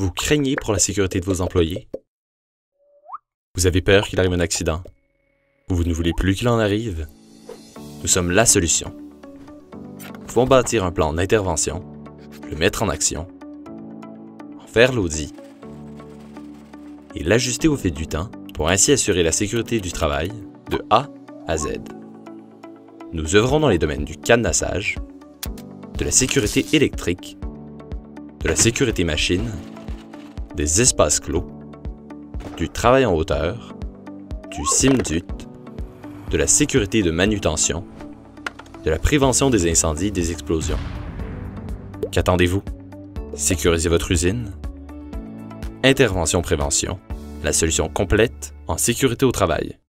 Vous craignez pour la sécurité de vos employés? Vous avez peur qu'il arrive un accident? Ou vous ne voulez plus qu'il en arrive? Nous sommes la solution. Nous pouvons bâtir un plan d'intervention, le mettre en action, en faire l'audit et l'ajuster au fil du temps pour ainsi assurer la sécurité du travail de A à Z. Nous œuvrons dans les domaines du cadenassage, de la sécurité électrique, de la sécurité machine, des espaces clos, du travail en hauteur, du SIMDUT, de la sécurité de manutention, de la prévention des incendies et des explosions. Qu'attendez-vous? Sécurisez votre usine? Intervention-prévention, la solution complète en sécurité au travail.